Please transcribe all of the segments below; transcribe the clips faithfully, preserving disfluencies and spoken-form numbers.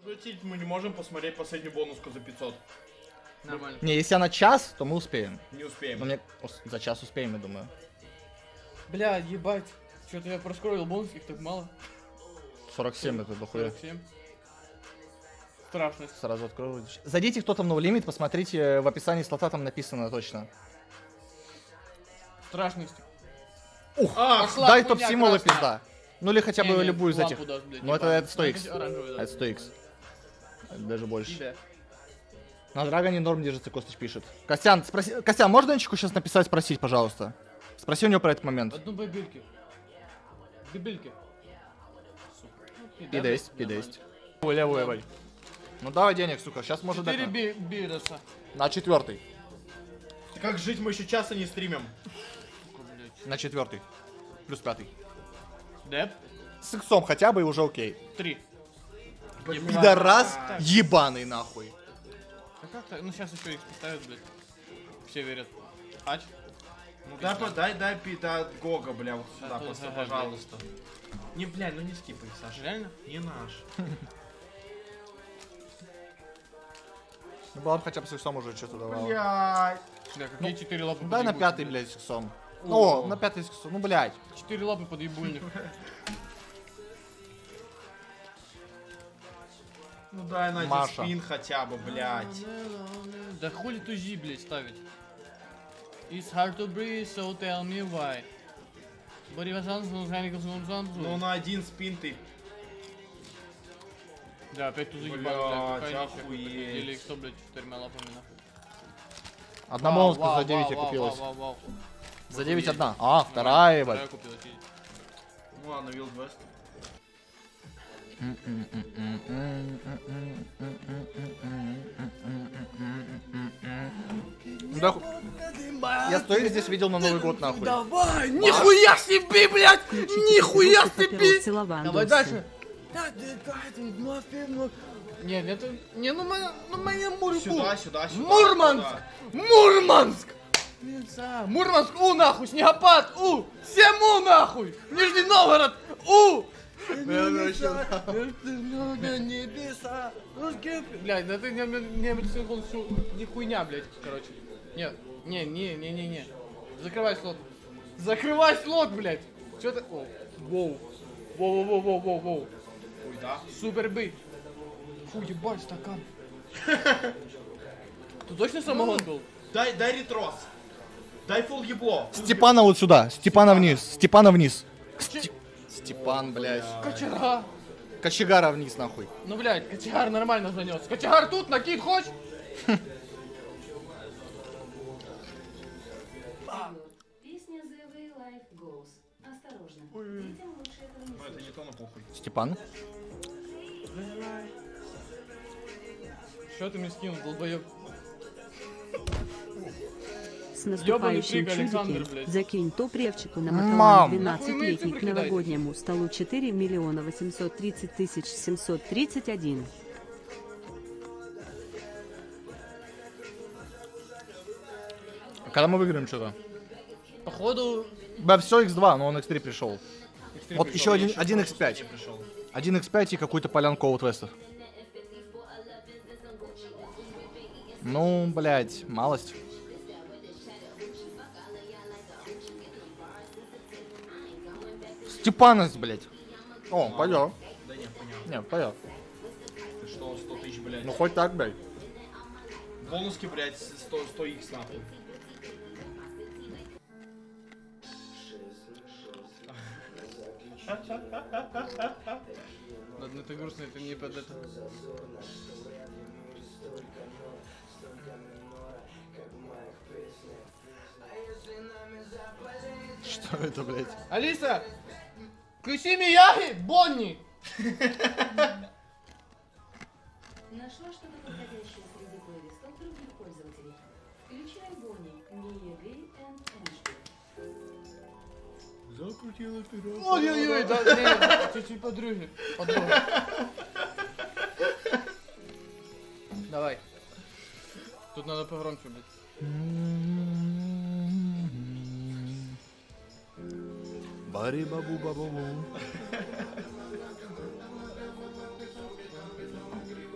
Платить мы не можем посмотреть последнюю бонуску за пятьсот. Нормально. Не, если она час, то мы успеем. Не успеем. Но мне за час успеем, я думаю. Бля, ебать. Что-то я проскролил бонус, их так мало. сорок семь это дохуя. сорок семь. Страшно. Сразу открою. Зайдите, кто там no limit, посмотрите, в описании слота там написано точно. Страшность. Ух, А, дай хуйня топ-символы красная. пизда. Ну или хотя бы Не, не, любую из лампу этих. даст, блядь, Ну это, ебаный. это сто икс. Ну, оранжевый, да. Это сто икс. Даже больше. Тебя. На Драгоне норм держится, Костыч пишет. Костян, спроси... Костян, можно Энчику сейчас написать, спросить, пожалуйста? Спроси у него про этот момент. Одну бабильки. Бабильки. Пида есть, пида есть. Ой, левую, ой. Ну давай денег, сука, сейчас может Четыре это... би бироса. На четвертый. Как жить, мы еще часа не стримим. На четвертый. Плюс пятый. Деп. С иксом хотя бы и уже окей. Три. Пидорас ебаный нахуй. А как так? Ну сейчас еще их поставят, блядь. Все верят. Ач. Ну дай, по- дай, дай, пи- дай Гога, бля, вот сюда, тут просто, ага, пожалуйста. Не, бля, ну не скипай, Саша. Реально? Не наш. Ну была бы хотя бы с иксом уже что-то давала. Блядь. Бля, какие четыре лапы Ну, дай на подъебут, пятый, блядь, с иксом. О. О, на пятый с иксом. Ну, блядь. Четыре лапы подъебульных. Ну дай на один Маша. спин хотя бы, блядь. Да хули тузи, блядь, ставить. It's hard to breathe, so tell me why. Ну на один спин ты. Да, опять тузы Блядь, ебаные, блядь, какая нихер. охуеть. Или их сто, блядь, четырьмя лапами нахуй. Одна Вау, бонуска вау, за девять я вау, купилась. вау, вау, вау. За девять одна. А, вторая, ебать. Вторая купила, чизи. Ну ладно, Wild West. Да ху- Я сто икс здесь видел на Новый год, нахуй. Давай, нихуя себе, блядь, нихуя себе. Давай Давай дальше. Нет, это, не, ну моя, ну моя Мурку. Сюда, сюда, сюда. Мурманск! сюда. Мурманск! Мурманск, у нахуй, снегопад, у! Всем у нахуй! Нижний Новгород, у! Небеса, блядь, да ты не, не, не хуйня, блядь, короче. Нет, не, не, не, не, не. Закрывай слот. Закрывай слот, блядь. Чё ты? О, воу. Воу, воу, воу, воу, воу. Ой, да. Супер бы. Фу, ебать, стакан. Ты точно самогон был? Дай, дай ретрос. Дай фул ебло. Степана вот сюда. Степана вниз. Степана вниз. Сте- Степан, блядь. Кочегар. Кочегара вниз, нахуй. Ну, блядь, кочегар нормально занес. Кочегар тут, накид хочешь? Песня The Way Life Goes. Осторожно. Детям лучше этого не Ну это не то, но похуй. Степан. Что ты мне скинул, долбоёб? С наступающим, Ёбаный трик, Александр, чудики. блядь. Закинь топ ревчику на Мам. Маталан Нахуй вы мои двенадцатилетний цифры к новогоднему столу четыре миллиона восемьсот тридцать тысяч семьсот тридцать один. А когда мы выиграем что-то? Походу... Да, все икс два, но он икс три пришел. X три Вот пришел. еще один, один икс пять. Пришел. один икс пять и какую-то полянку Outwest'ов. Ну, блядь, малость. Степанос, блядь. О, пойдет. Да нет, понятно. Не, пойдет. Ты что, сто тысяч, блядь. Ну хоть так, блядь. Бонуски, блядь, сто, сто икс нахуй. Ладно, это грустно, это не под это. Что это, блядь? Алиса! Включи Мияги, Бонни! Нашла что-то подходящее среди плейлистов других пользователей. Включай Бонни, Мия Гей и Эншпиль. Закрутила вперед. Ой-ой-ой, да, нет, чуть-чуть подруги. Подруга. Давай. Тут надо погромче, блядь. Бари бабу бабу.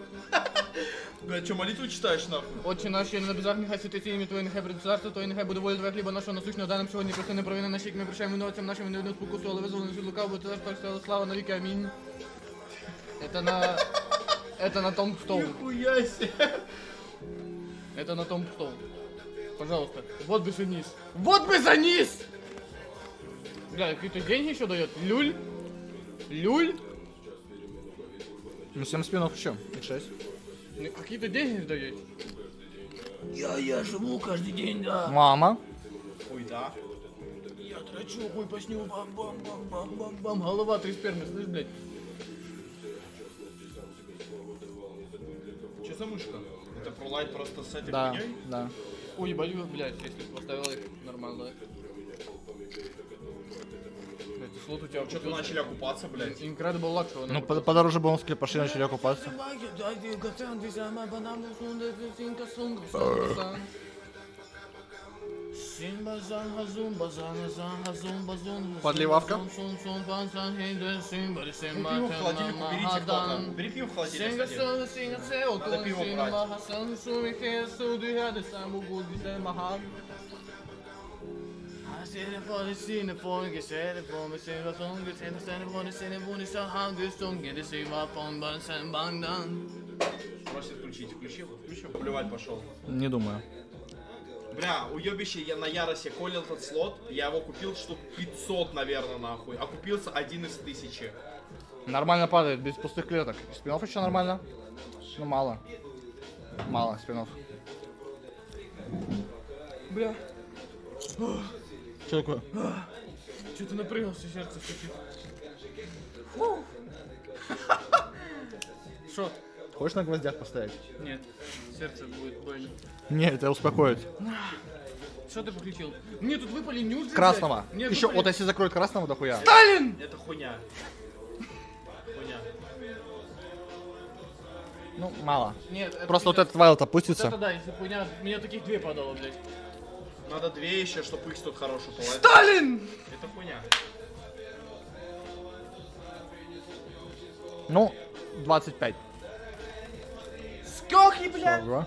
Блядь, что, молитву читаешь нахуй? Отче наш, що на небесах, нехай святиться ім'я Твоє, нехай прийде царство Твоє, нехай буде воля Твоя, хліба нашого насущного дай нам сьогодні, прости нам провини наші, як ми прощаємо винуватцям нашим, і не веди нас в спокусу, але визволи нас від лукавого, бо Ти наш так слава навіки, амінь. Это на... Это на том стол. Нихуя себе. Это на том стол. Пожалуйста. Вот бы за низ. Вот бы за низ! Бля, какие-то деньги еще дает. Люль. Люль. Ну, семь спинов еще. И шесть. Ну, какие-то деньги дает. Я, я живу каждый день, да. Мама. Ой, да. Я трачу, хуй по снегу, бам-бам-бам-бам-бам-бам. Голова, три спермы, слышь, блядь. Че за мышка? Это пролайт просто с этой Да, хуйней? да. Ой, ебать, блядь, если бы поставил их нормально. Блядь, слот у тебя Что-то начали окупаться, блядь. Incredible luck, что Ну, по- подороже бонуски пошли, начали окупаться. Подливавка? Бери пиво в холодильник, уберите кто-то. Бери пиво в холодильник, сходи. Надо пиво брать. Просит включить. Включил? Включил. Плевать пошел. Не думаю. Бля, уебище, я на ярости колил этот слот. Я его купил штук пятьсот, наверное, нахуй. А купился один из тысячи. Нормально падает, без пустых клеток. Спинов еще нормально. Ну, мало. Мало спинов. Бля, Что такое? что-то напрягался, сердце стучит. Шо? Хочешь на гвоздях поставить? Нет, сердце будет больно. Не, это успокоит. Что ты подключил? Мне тут выпали нюджи. Красного. Мне Еще, выпали- вот если закроют красного, дохуя. Сталин! Это хуйня. Хуйня. Ну, мало. Нет, это Просто вот пиздец. этот вайлд Вот опустится. это да, если бы у меня, меня таких две падало, блядь. Надо две еще, чтобы их тут хороший был. Это, Сталин! это хуйня. Ну, двадцать пять. Сколько, блядь? Ага.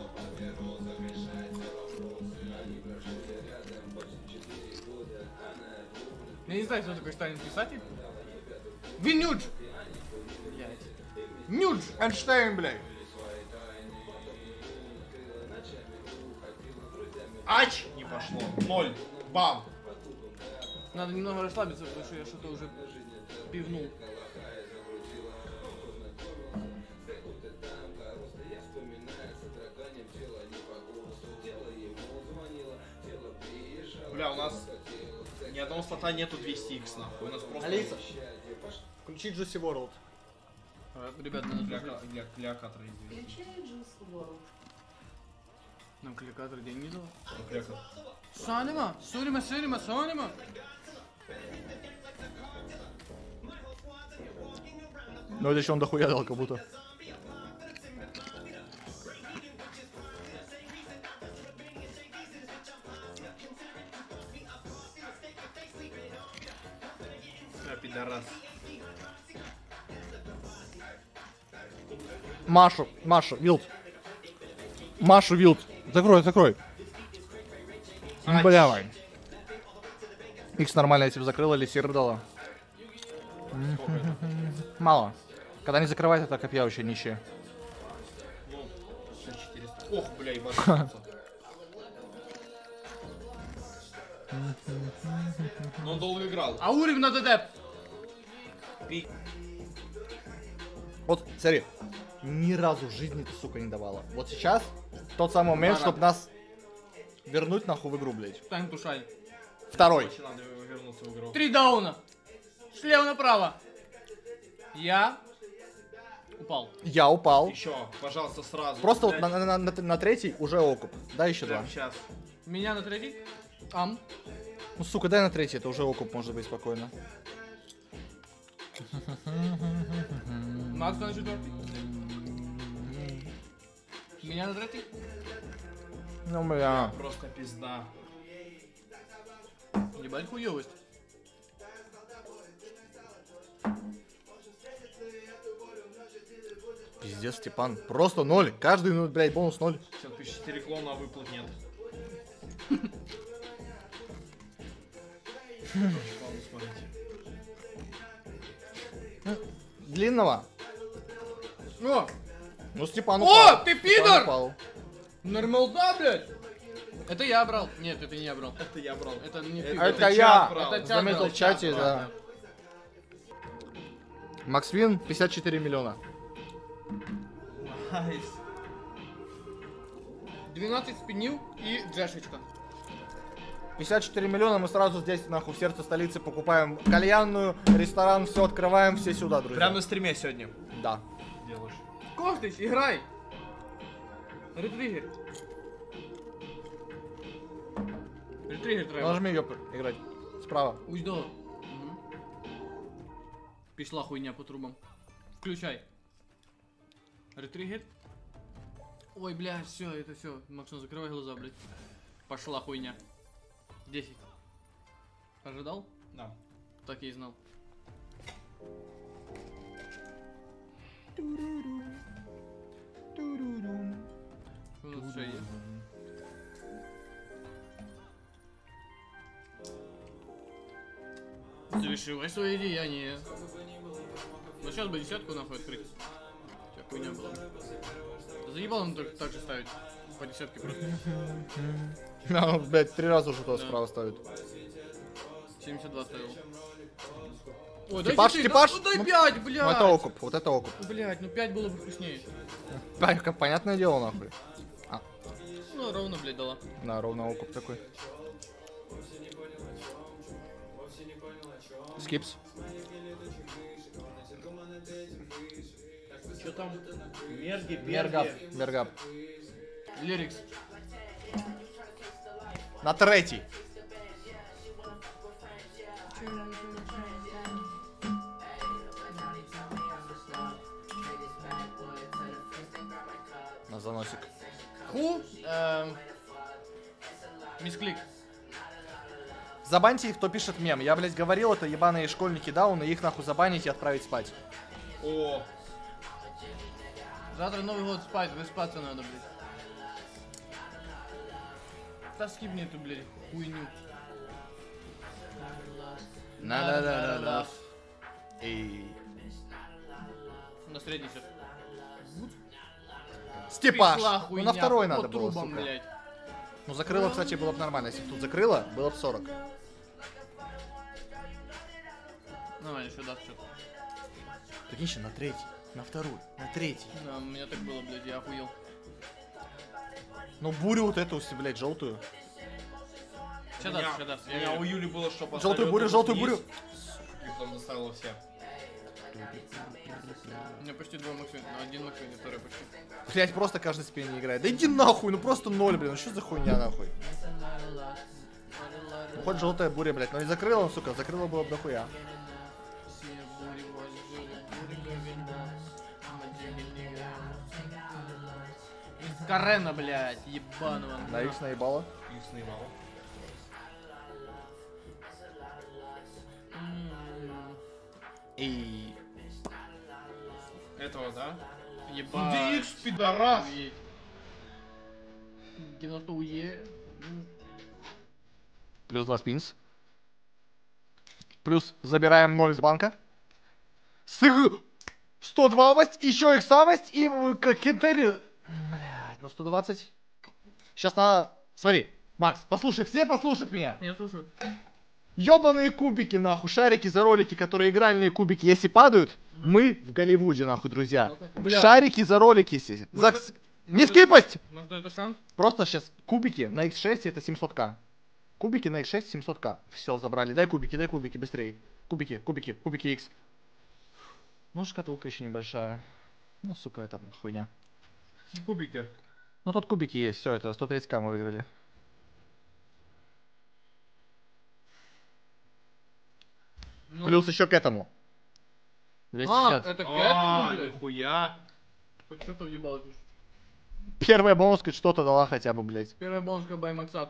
Я не знаю, кто такой Сталин писатель. Винюдж! Блядь. Нюдж! Эйнштейн, блядь. Ач! Не пошло. Ноль. Бам. Надо немного расслабиться, потому что я что-то уже пивнул. Бля, у нас ни одного слота нету двести икс, нахуй. У нас просто... Алиса, включи Juicy World. А, ребят, надо Для, слушать. для клеокатра, извини. Включаю Juice World. Нам кликатор деньги дал. Клеокатр. Санима! Сурима, Сурима, Санима! Ну, это еще он дохуя дал, как будто. А, пидорас. Машу, Машу, Вилд. Машу, Вилд. Закрой, закрой. Ач. Бля, Икс нормально, я тебе закрыла или сир дала? Сколько это? Мало. Когда не закрывает, это копья вообще нищие. Ну, четыреста. Ох, бля, ебать. Но он долго играл. Аурим на ДД! Пи- Вот, смотри. Ни разу в жизни ты, сука, не давала. Вот сейчас тот самый момент, Пора. чтобы нас вернуть нахуй в игру, блядь. Стань тушай. Второй. Вообще надо вернуться в игру. Три дауна. Слева направо. Я упал. Я упал. Еще, пожалуйста, сразу. Просто вот Блядь, на, на- на- на третий уже окуп. Дай еще два. прям сейчас. Меня на третий. Ам. Ну, сука, дай на третий, это уже окуп может быть спокойно. Макс на четвертый. Меня на третий. Ну, бля. Просто пизда. Ебать хуёвость. Пиздец. Пиздец, Степан. Просто ноль. Каждый, ну, блядь, бонус ноль. Сейчас тысяча четыре клона, а выплат нет. Ладно, смотрите. Длинного. О, Ну, Степан О, упал. ты Степан пидор! упал. нормалда, блядь. Это я брал. Нет, это не я брал. Это я брал. Это не Это ты. А это чат я. брал. Это чат Заметил брал, в чате, чат да. брал, Максвин пятьдесят четыре миллиона. Найс. двенадцать спинил и джешечка. пятьдесят четыре миллиона, мы сразу здесь, нахуй, в сердце столицы покупаем кальянную, ресторан, все открываем, все сюда, друзья. Прям на стриме сегодня Да. делаешь. Коштыч, играй! Ретриггер. Ретриггер треба. Нажми ее играть. Справа. Уйдо. Угу. Пішла хуйня по трубам. Включай. Ретриггер. Ой, бля, все, это все. Максим, закрывай глаза, блядь. Пошла хуйня. десять. Ожидал? Да. Так я и знал. Что у нас еще есть? Завершивай свои деяния. Ну сейчас бы десятку нахуй открыть. Вся хуйня была. Заебал он так, так же ставить. По десятке просто. А, блядь, три раза уже туда Да. справа ставит. семьдесят два ставил. Ой, Типаж, дай типаж. дай, дай Ну, пять, блядь! Ну это окуп, вот это окуп. Блядь, ну пять было бы вкуснее. Да, как понятное дело, нахуй. Ну, ровно, блядь, дала. Да, ровно окуп такой. Скипс. Что там? Мерги, Мергап, мергап. Лирикс. На третий. На заносик. Ху. Эм. Мисклик. Забаньте их, кто пишет мем. Я, блядь, говорил, это ебаные школьники дауна, их нахуй забанить и отправить спать. О, Завтра Новый год спать, выспаться надо, блядь. Да скипни эту, блядь, хуйню. На-да-да-да-да. И... На средний сейчас. Степаш! Пішла Ну хуйня на второй по надо было, трубам, сука. блядь. Ну закрыло, кстати, было бы нормально. Если бы тут закрыло, было бы сорок. Нормально, еще даст что-то. Прикинь, еще на третий, на второй, на третий. Да, у меня так было, блядь, я охуел. Ну бурю вот эту, все, блядь, желтую. Сейчас у меня, даст, сейчас даст. у меня у Юли было, что Желтую бурю, желтую бурю. И потом доставила все. У меня почти два Максвина, ну один Максвин, второй почти. Блять, просто каждый спин не играет. Да иди нахуй, ну просто ноль, блин, ну что за хуйня нахуй? Ну хоть желтая буря, блять, но не закрыла, сука, закрыла было бы дохуя. Карена, блядь, ебаного. На X наебало. Их снимал. И... Этого, да? Ебать. Иди икс, пидорас! Генотуе. Плюс два спинс. Плюс забираем ноль с банка. Сыг... сто двадцать, еще иксовость и кентери... Блядь, ну сто двадцать. Сейчас надо... Смотри, Макс, послушай, все послушают меня. Я слушаю. Ёбаные кубики, нахуй, шарики за ролики, которые игральные кубики, если падают, мы в Голливуде, нахуй, друзья. Бля. Шарики за ролики, если... За... Не скипать! Может это шанс? Просто сейчас кубики на икс шесть это семьсот ка. Кубики на икс шесть семьсот ка. Все, забрали. Дай кубики, дай кубики, быстрее. Кубики, кубики, кубики X. Ну, шкатулка еще небольшая. Ну, сука, это хуйня. Кубики. Ну, тут кубики есть, все, это сто тридцать ка мы выиграли. Ну. Плюс еще к этому. двести А, шестьдесят. это А, кэт, блядь? нихуя. Хоть что-то въебалось. Первая бонуска что-то дала хотя бы, блядь. Первая бонуска бай Максат.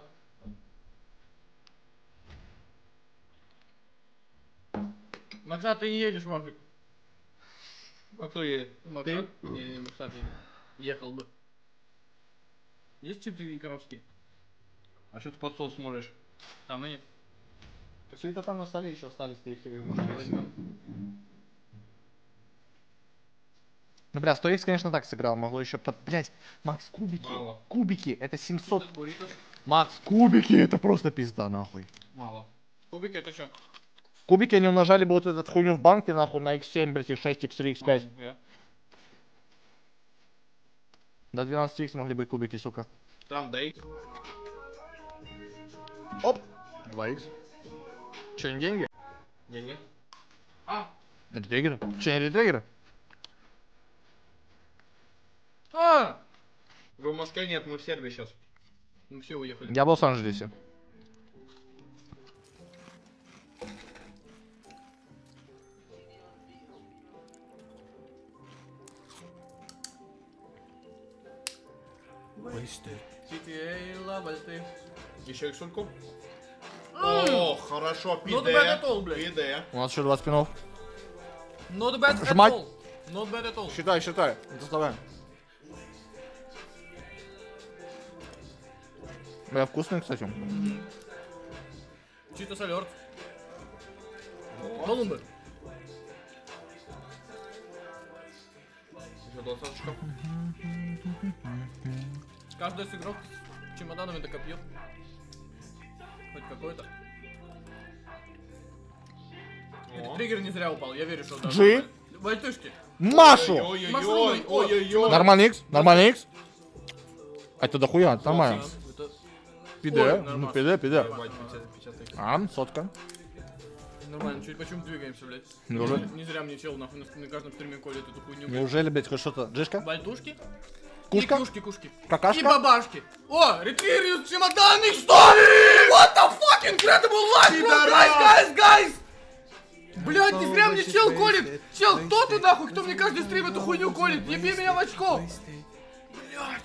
Максат, ты не едешь, Максик. А кто едет? Максат? Не, Максат ехал бы. Есть четыре коробки? А что ты под стол смотришь? Там и Все это там на столе еще остались, ты их возьмем. Ну, бля, сто икс, конечно, так сыграл. Могло еще под... Блять, Макс, кубики. Мало. Кубики, это семьсот. Буррито? Макс, кубики, это просто пизда, нахуй. Мало. Кубики это что? Кубики они умножали бы вот этот хуйню в банке, нахуй, на икс семь, блять, и шесть, икс три, икс пять. До двенадцати икс могли быть кубики, сука. Там дай. Оп! два икс. Че, не деньги? Деньги. Это триггеры? Че, не триггеры? А! Вы в Москве? Нет, мы в Сербии сейчас. Мы все уехали. Я в Лос-Анджелесе. Сити, эй, лавальты. Еще иксульку? О, хорошо, пиде. Not bad at all, блядь. Пиде. У нас еще два спинов. Not bad at Жмать. all. Not bad at all. Считай, считай. Доставай. Бля, вкусный, кстати. Читос алерт. Колумбы. Еще двадцаточка. Каждый с игрок с чемоданами докопьет. Хоть какой-то. О. Триггер не зря упал, я верю, что да. Джи. Вальтышки. Машу! Ой-ой-ой, ой-ой-ой. Нормальный икс? Нормальный икс? А это дохуя, нормально. Это... Пиде, Ой, ну нормально. пиде, пиде. Ебать, пятьдесят, пятьдесят икс. А, сотка. Нормально, чуть почему двигаемся, блядь. Неужели? Не, не зря мне чел нахуй на, на каждом стриме колет эту хуйню. блядь. Неужели, блядь, хоть что-то? Джишка? Вальтушки. Кушка? И кушки, кушки. Какашка? И бабашки. О, ретририус чемоданный story! What the fuck incredible life, bro, guys, guys, guys! Блядь, не зря мне чел колет! Чел, кто ты нахуй, кто мне каждый стрим эту хуйню колет? Еби меня в очко! Блядь!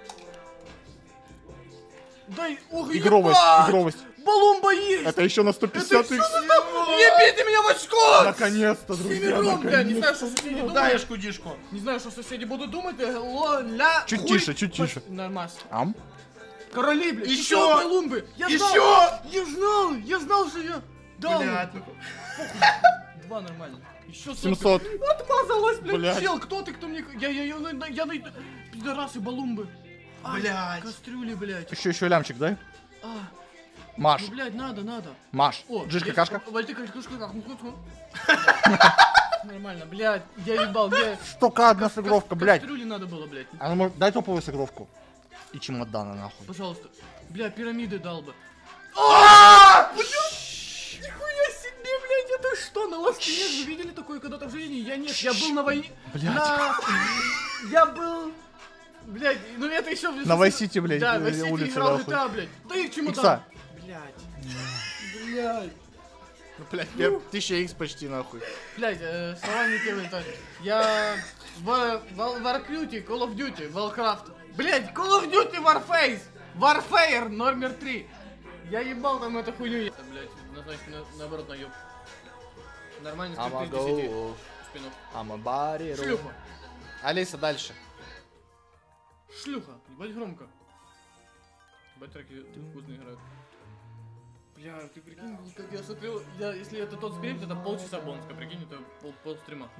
Дай, ох, Игровость, ебать! игровость. Балумба есть! Это еще на сто Это пятьдесят что икс. за там? Ебите меня в очко! Наконец-то, друзья, Семером, бля, не знаю, наконец-то. что соседи думают. Даешь кудишку. Не знаю, что соседи будут думать. э, ло- ля, Чуть хуй, тише, чуть пос- тише. Нормас. Ам? Короли, блядь. Еще! Колумбы. Я Еще! знал, я знал, я знал, что я дал. Блядь, ну... Два нормально. Еще семьсот. Отмазалась, блядь. Блядь. Чел, кто ты, кто мне... Я, я, я, я, я, я, пидорасы, балумбы. Ай, Блядь. Кастрюли, блядь. Еще, еще лямчик, дай. А, Маш, ну, блядь, надо, надо. Маш. О, Джишка, есть- кашка. Вальты, кашка, кашка, как, ну, ну. Нормально, блядь, я ебал, я... Только одна сыгровка, блядь. Кастрюли надо было, блядь. А ну, может, дай топовую сыгровку. И чемодана, нахуй. Пожалуйста. Бля, пирамиды дал бы. А! Блядь! Нихуя себе, блядь, это что? На ласке нет, вы видели такое когда-то в жизни? Я нет, я был на войне. Блядь. На... Я был... Блядь, ну это еще... На Vice-City, блядь, Да, э, в Vice-City улице, играл нахуй. джи ти эй, блядь. Да их чемодан. Икса. Блядь. Блядь. Ну, блядь, пер- тысяча икс почти, нахуй. Блядь, э, слова не те, блядь. Я... В, в, Warcraft, Call of Duty, Warcraft. Блядь, Call of Duty Warface. Warfare номер три. Я ебал там эту хуйню. Это, блядь, ну, значит, на, наоборот, наеб. Нормально, I'ma скрипты из десяти go, спинов. I'm a body roll. Шлюха. Алиса, дальше. Шлюха. Ебать громко. Ебать треки вкусно играют. Бля, ты прикинь, как я смотрел, я, если это тот стрим, то это полчаса бонуска, прикинь, это пол, пол стрима.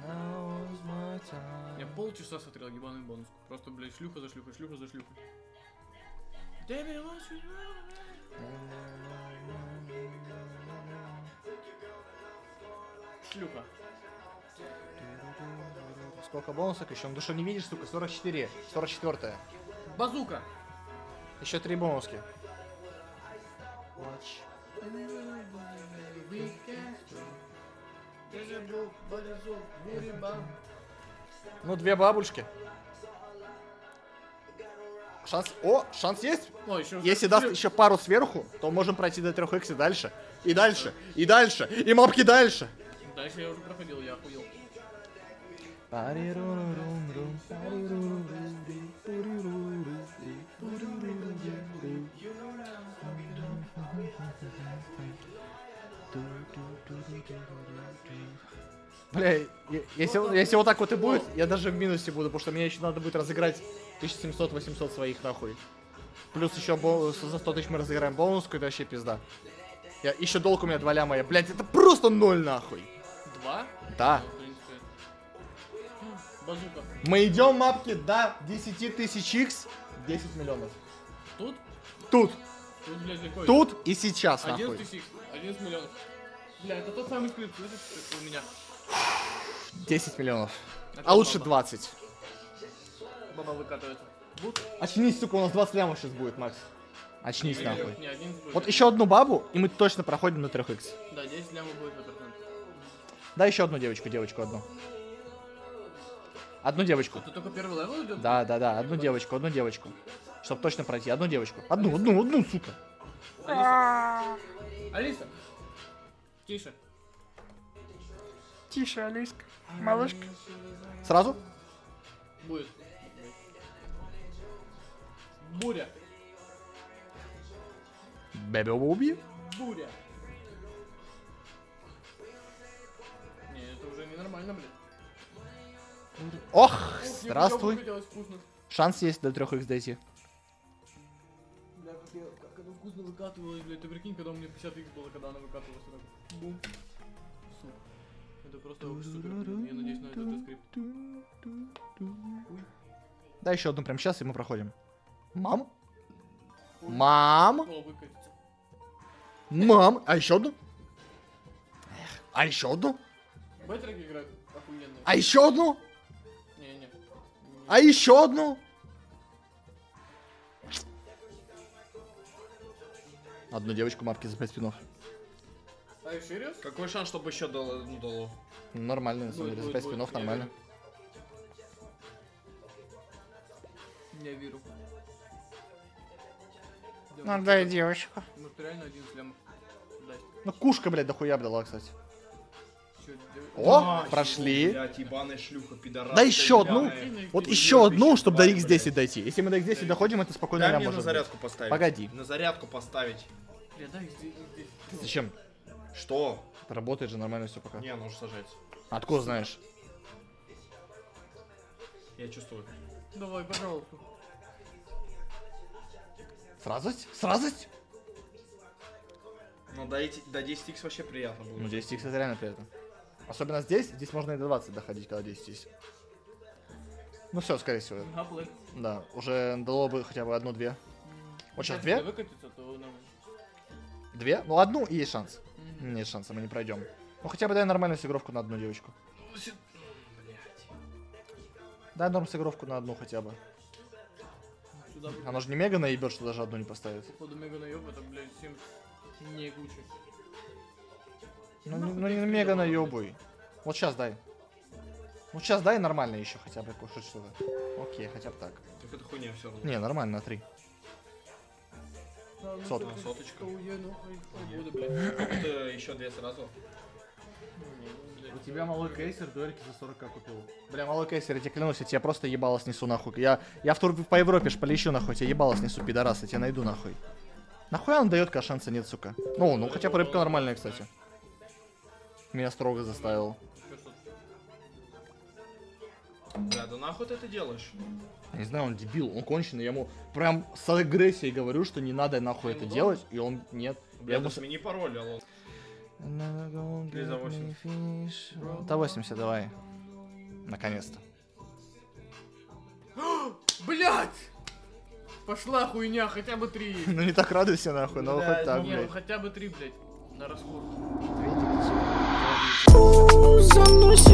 Я полчаса смотрел ебаный бонус. Просто, блядь, шлюха за шлюхой, шлюха за шлюхой. Шлюха. Сколько бонусов еще? Ну ты что, не видишь, сука? сорок четыре. сорок четыре. Базука. Еще три бонуски. Ну, две бабушки. Шанс... О, шанс есть? О, еще Если даст еще пару сверху, то можем пройти до трех икс и дальше. И дальше, и дальше, и мапки дальше. Дальше я уже проходил, я охуел. Бля, е- если, если вот так вот и будет, я даже в минусе буду, потому что мне еще надо будет разыграть тысяча семьсот восемьсот своих нахуй. Плюс еще бонус, за сто тысяч мы разыграем бонус, какой-то вообще пизда. Я, еще долг у меня два ляма, я, блядь, это просто ноль нахуй. Два? Да. Ну, в принципе. Базука. Мы идем, мапки, до десяти тысяч икс, десять миллионов. Тут? Тут, Тут, блядь, какой? тут и сейчас, нахуй. одиннадцать тысяч, одиннадцать миллионов. Бля, это тот самый скрипт, слышишь, у меня. десять миллионов. Это А лучше баба. двадцать. Баба выкатывается. Бут? Очнись, сука, у нас двадцать лямов сейчас будет, Макс. Очнись, Не, нахуй. Не, одиннадцать будет. Вот еще одну бабу, и мы точно проходим на три икс. Да, десять лямов будет на процент. Да, еще одну девочку, девочку одну. Одну девочку. Это только первый левел идет? Да, да, да, одну девочку, одну девочку. Чтоб точно пройти, одну девочку. Одну, одну, одну, сука. Алиса. Алиса. Тише. Тише, Алиска. Малышка. Сразу? Будет. Буря. Бэби-уби. Буря. Не, это уже ненормально, блин. Ох, Ох, мне здравствуй. хотелось вкусно. Шанс есть до трех икс дойти. Бля, как, я, как она вкусно выкатывалась, блядь. Ты прикинь, когда у меня пятьдесят икс было, когда она выкатывалась. Вот так. Бум. Сука. Это просто супер. Я надеюсь, на этот скрипт. Да, еще одну прямо сейчас, и мы проходим. Мам? Мам? О, выкатится. Мам? А еще одну? Эх, а еще одну? Бэтрик играет охуенно. А еще одну? Не, не. А еще одну? Одну девочку мапки за пять спинов. А you serious? Какой шанс, чтобы еще дало, ну, дало? Нормально, на самом Будет, деле, за будет, пять будет, спинов я нормально. Я верю. Ну дай девочку. Может реально одиннадцать лямов дать. Ну кушка, блядь, дохуя дала, кстати. Чё, дев- О, А, прошли. Блядь, ебаная шлюха, пидорас. Да еще одну. ебаная. Вот Ты еще одну, чтобы до давай, икс десять блядь. дойти. Если мы до икс десять доходим, это спокойно Дай лям мне на может зарядку поставить. Погоди. На зарядку поставить. Бля, дай здесь, здесь. быть. Зачем? Что? Это работает же нормально все пока. Не, нужно сажать. Откуда знаешь? Я чувствую. Давай, пожалуйста. Сразость? Сразость? Ну, до, эти- до десять икс вообще приятно было. Ну десять икс это реально приятно. Особенно здесь, здесь можно и до двадцати доходить, когда десять есть. Ну все, скорее всего. Гаплэк. Да, уже дало бы хотя бы одну-две. Вот сейчас две? Выкатится, то нормально. Две? Ну одну и есть шанс. Мгм. Нет шанса, мы не пройдем. Ну хотя бы дай нормальную сыгровку на одну девочку. Блядь. Дай норм сыгровку на одну хотя бы. Сюда бы. Она же не мега наебет, что даже одну не поставит. Походу мега наеб, это, блядь, семь не кучи. Ну, не- ну не мега наебуй. Вот сейчас дай. Вот сейчас дай нормально еще хотя бы хоть что-то. Окей, хотя бы так. Так это хуйня все равно. Не, нормально на три. Сотка. Соточка. Я нахуй буду, блядь. Тут э, еще две сразу. У тебя малой кейсер дуэльки за сорок к купил. Бля, малой кейсер, я тебе клянусь, я тебя просто ебало снесу нахуй. Я, я в тур по Европе ж полечу нахуй, я ебало снесу, пидорас, я тебя найду нахуй. Нахуя он дает, когда шанса нет, сука? Ну, ну хотя бы рыбка нормальная, кстати. Меня строго заставил. Ещё что-то. Бля, да нахуй ты это делаешь? Я не знаю, он дебил, он конченый, я ему прям с агрессией говорю, что не надо нахуй это Ну да. делать, и он нет. Бля, Я ему да смени пароль, алло. Или за восемьдесят. За восемьдесят давай. Наконец-то. Блядь! Пошла хуйня, хотя бы три. Ну не так радуйся нахуй, но Блядь, хоть так, Не, ну блядь. хотя бы три, блядь. На расход. Две девятьсот. За мной